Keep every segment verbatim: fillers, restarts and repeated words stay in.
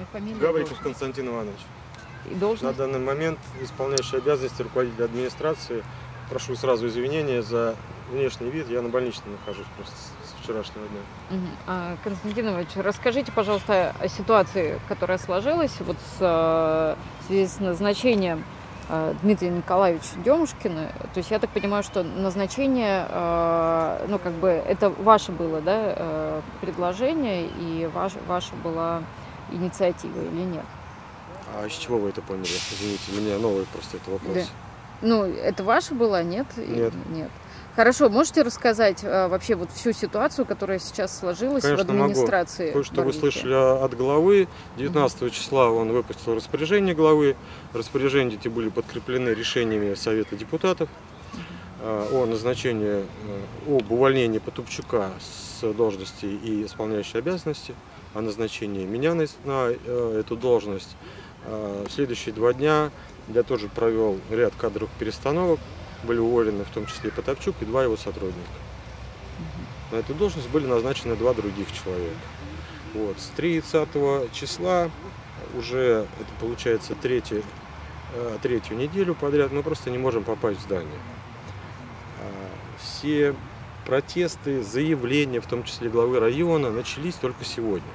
фамилия? Гавриков Константин Иванович. И должность? На данный момент исполняющий обязанности руководителя администрации. Прошу сразу извинения за внешний вид. Я на больничном нахожусь просто с вчерашнего дня. Угу. А, Константин Иванович, расскажите, пожалуйста, о ситуации, которая сложилась вот с, в связи с назначением Дмитрия Николаевича Демушкина. То есть я так понимаю, что назначение, ну как бы это ваше было, да, предложение и ваш, ваша была инициатива или нет? А с чего вы это поняли? Извините, у меня новый просто это вопрос. Да. Ну, это ваше было, нет? Нет. Нет. Хорошо, можете рассказать а, вообще вот всю ситуацию, которая сейчас сложилась, конечно, в администрации? Кое-что вы слышали от главы. девятнадцатого числа он выпустил распоряжение главы. Распоряжения эти были подкреплены решениями Совета депутатов о назначении, об увольнении Потупчука с должности и исполняющей обязанности, о назначении меня на, на эту должность. В следующие два дня я тоже провел ряд кадровых перестановок. Были уволены в том числе и Потапчук, и два его сотрудника. На эту должность были назначены два других человека. Вот. С тридцатого числа уже, это получается третий, третью неделю подряд, мы просто не можем попасть в здание. Все протесты, заявления, в том числе главы района, начались только сегодня.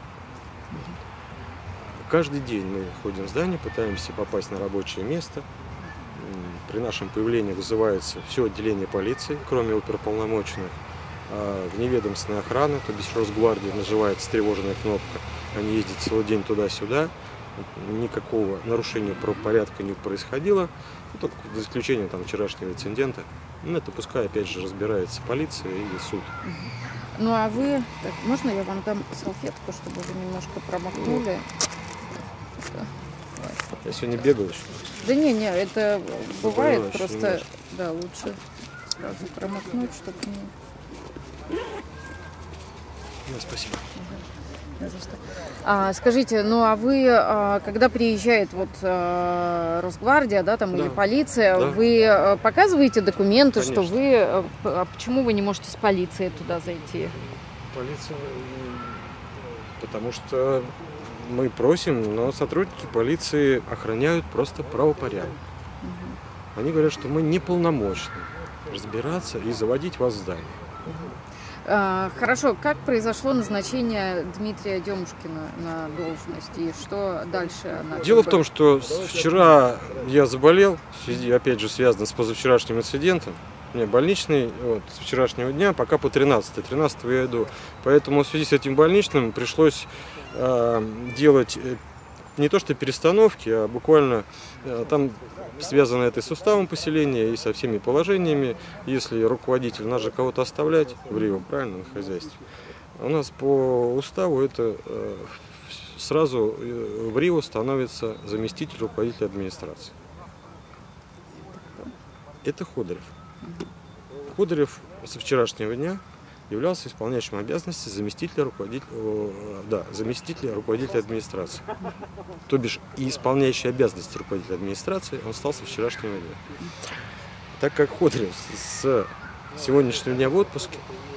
Каждый день мы ходим в здание, пытаемся попасть на рабочее место. При нашем появлении вызывается все отделение полиции, кроме оперуполномоченных, вневедомственная охрана, то бишь Росгвардия, называется тревожная кнопка. Они ездят целый день туда-сюда. Никакого нарушения правопорядка не происходило, ну, только за исключением там, вчерашнего инцидента. Ну, это пускай опять же разбирается полиция и суд. Ну а вы, так, можно я вам дам салфетку, чтобы вы немножко промокнули? Вот. Я сегодня бегал еще. Да не, не, это бывает Было просто, немножко. да, лучше сразу промокнуть, чтобы не... Ну, спасибо. Не за что. А, скажите, ну а вы, а, когда приезжает вот а, Росгвардия, да, там, Да. или полиция, Да. вы а, показываете документы, Конечно. что вы, а, а почему вы не можете с полицией туда зайти? Полиция, потому что мы просим, но сотрудники полиции охраняют просто правопорядок. Угу. Они говорят, что мы неполномочны разбираться и заводить вас в здание. А, хорошо, как произошло назначение Дмитрия Демушкина на должность и что дальше? Она Дело в том, что вчера я заболел, в связи, опять же, связано с позавчерашним инцидентом. У меня больничный вот, с вчерашнего дня, пока по тринадцатому. тринадцатого я иду. Поэтому в связи с этим больничным пришлось э, делать не то что перестановки, а буквально э, там связано это и с уставом поселения, и со всеми положениями. Если руководитель, нас же кого-то оставлять в Рио, правильно, на хозяйстве. У нас по уставу это э, сразу в Рио становится заместитель руководителя администрации. Это Ходырев. Ходырев со вчерашнего дня являлся исполняющим обязанности заместителя руководителя, да, заместителя руководителя администрации. То бишь и исполняющий обязанности руководителя администрации он стал со вчерашнего дня. Так как Ходырев с сегодняшнего дня в отпуске,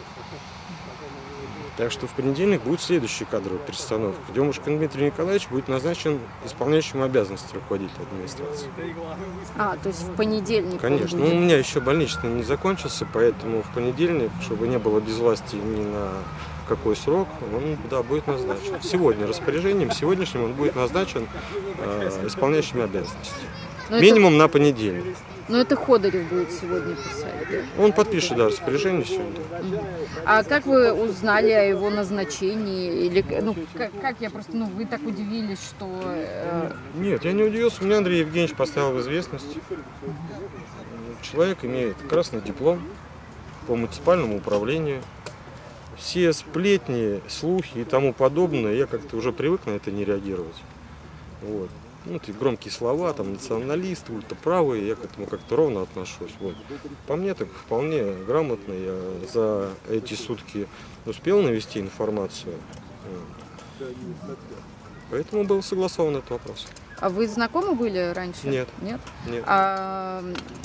так что в понедельник будет следующая кадровая перестановка. Демушкин Дмитрий Николаевич будет назначен исполняющим обязанности руководителя администрации. А, то есть в понедельник? Конечно. Ну, у меня еще больничный не закончился, поэтому в понедельник, чтобы не было безвластия ни на какой срок, он да, будет назначен. Сегодня распоряжением, сегодняшним он будет назначен э, исполняющими обязанности. Но минимум это... на понедельник. Но это Ходырев будет сегодня писать, да? Он подпишет, да, распоряжение сегодня. А как вы узнали о его назначении? Или, ну, как, как я просто, ну, вы так удивились, что... Э... Нет, я не удивился. Меня Андрей Евгеньевич поставил в известность. Человек имеет красный диплом по муниципальному управлению. Все сплетни, слухи и тому подобное, я как-то уже привык на это не реагировать. Вот. Ну, эти громкие слова, там, националисты, ультраправые, я к этому как-то ровно отношусь. Вот. По мне так вполне грамотно, я за эти сутки успел навести информацию. Вот. Поэтому был согласован этот вопрос. А вы знакомы были раньше? Нет. Нет? Нет. А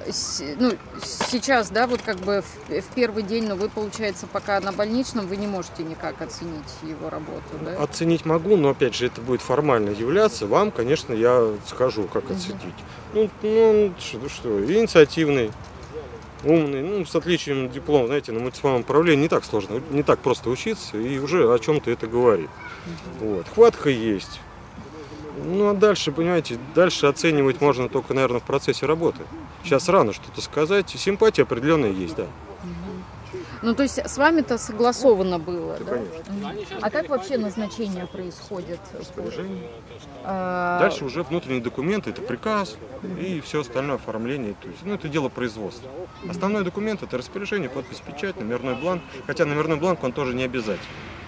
с- ну, сейчас, да, вот как бы в, в первый день, но вы, получается, пока на больничном, вы не можете никак оценить его работу, да? Оценить могу, но опять же это будет формально являться. Вам, конечно, я скажу, как оценить. Ну, ну что, что, инициативный, умный, ну, с отличием от диплома, знаете, на муниципальном управлении не так сложно, не так просто учиться, и уже о чем-то это говорит. Вот. Хватка есть. Ну, а дальше, понимаете, дальше оценивать можно только, наверное, в процессе работы. Сейчас рано что-то сказать. Симпатия определенная есть, да. Ну, то есть с вами-то согласовано было, Да, да? конечно. Мгм. А как вообще назначение происходит? Распоряжение. А, Дальше уже внутренние документы, это приказ и все остальное оформление. То есть, ну, это дело производства. Основной документ это распоряжение, подпись, печать, номерной бланк. Хотя номерной бланк он тоже не обязательный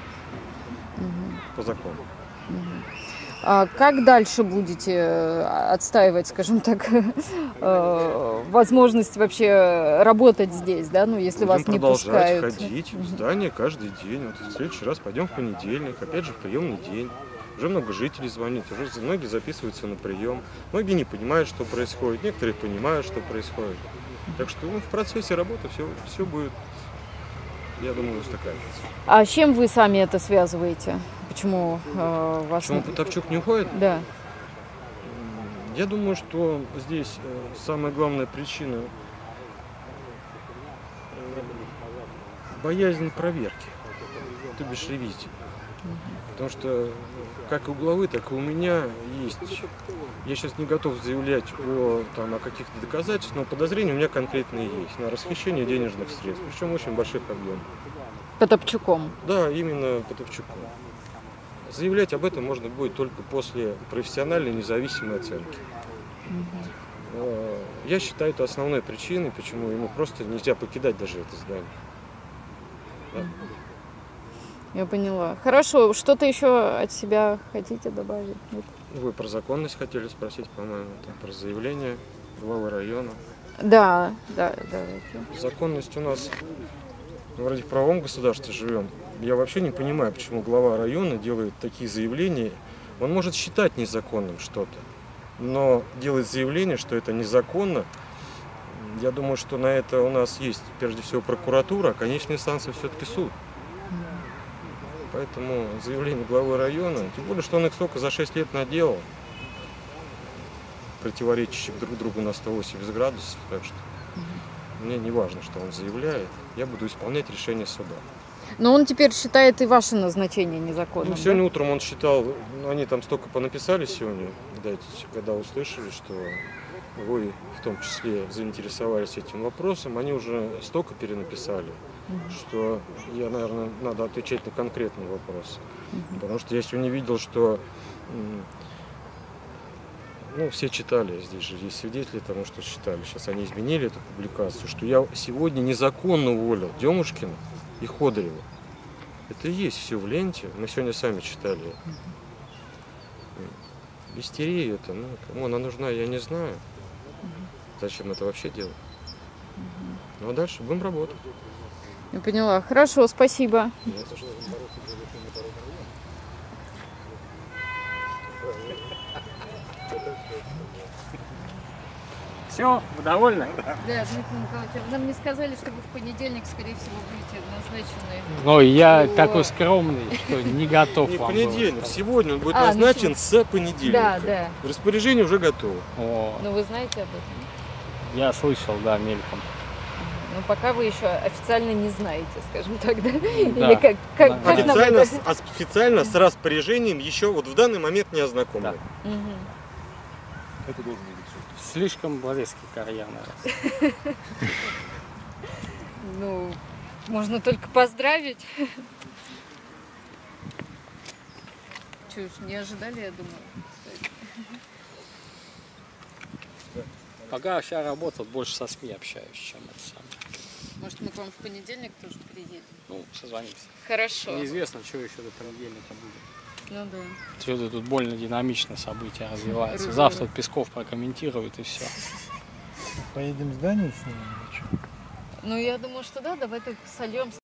по закону. а как дальше будете э, отстаивать, скажем так, э, возможность вообще работать здесь, да? Ну, если вас Будем не продолжать пускают. ходить в здание каждый день. Вот в следующий раз пойдем в понедельник, опять же в приемный день. Уже много жителей звонит, уже многие записываются на прием. Многие не понимают, что происходит, некоторые понимают, что происходит. Так что ну, в процессе работы все, все будет, я думаю, устаканиваться. А с чем вы сами это связываете? Почему э, вас... Почему Потапчук не уходит? Да. Я думаю, что здесь э, самая главная причина э, боязнь проверки, то бишь ревизии. Потому что как и у главы, так и у меня есть. Я сейчас не готов заявлять о, там, о каких-то доказательствах, но подозрения у меня конкретные есть на расхищение денежных средств, причем очень больших объемов. Потапчуком. Да, именно Потапчуком. Заявлять об этом можно будет только после профессиональной независимой оценки. Э, Я считаю это основной причиной, почему ему просто нельзя покидать даже это здание. Да. Я поняла. Хорошо, что-то еще от себя хотите добавить? Нет? Вы про законность хотели спросить, по-моему, там, про заявление главы района. Да, да, давайте. Законность у нас, ну, вроде в правовом государстве живем. Я вообще не понимаю, почему глава района делает такие заявления. Он может считать незаконным что-то, но делать заявление, что это незаконно, я думаю, что на это у нас есть прежде всего прокуратура, а конечная инстанция все-таки суд. Поэтому заявление главы района, тем более, что он их только за шесть лет наделал, противоречащих друг другу на сто восемьдесят градусов, так что мне не важно, что он заявляет, я буду исполнять решение суда. Но он теперь считает и ваше назначение незаконным. Ну, сегодня утром он считал, ну, они там столько понаписали сегодня, когда, когда услышали, что вы в том числе заинтересовались этим вопросом, они уже столько перенаписали, угу. что я, наверное, надо отвечать на конкретный вопрос. Угу. Потому что я сегодня видел, что ну, все читали, здесь же есть свидетели тому, что читали. Сейчас они изменили эту публикацию, что я сегодня незаконно уволил Демушкина и Ходорева. Это и есть все в ленте. Мы сегодня сами читали. Истерия это, ну, кому она нужна, я не знаю. Зачем это вообще делать? Ну а дальше будем работать. Я поняла. Хорошо, спасибо. Не за что. Все, вы довольны? Да, Дмитрий Николаевич, нам не сказали, что вы в понедельник, скорее всего, будете назначены. Ну, я О. такой скромный, что не готов Не в вам понедельник, было. сегодня он будет А, назначен ну, с понедельника. Да, да. Распоряжение уже готово. О, Но вы знаете об этом? я слышал, да, мельком. Но пока вы еще официально не знаете, скажем так, да? Да. Или как, как, Да. как нам Официально, это? с- официально с распоряжением еще вот в данный момент не ознакомлен. Да. Мгм. Это должен быть суд. Слишком близкий карьер, наверное. Ну, можно только поздравить. Чё ж, не ожидали, я думаю. Пока вся работа, больше со СМИ общаюсь, чем это самое. Может, мы к вам в понедельник тоже приедем? Ну, созвонимся. Хорошо. Неизвестно, что еще до понедельника будет. Ну да. Что-то тут больно динамично события развиваются. Разумеется. Завтра Песков прокомментирует и все. Поедем в здание снимем или что? Ну, я думаю, что да, давай только сольем